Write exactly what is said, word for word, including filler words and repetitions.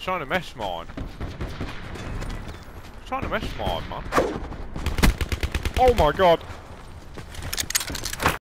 trying to mesh mine. Trying to mesh mine, man. Oh my god.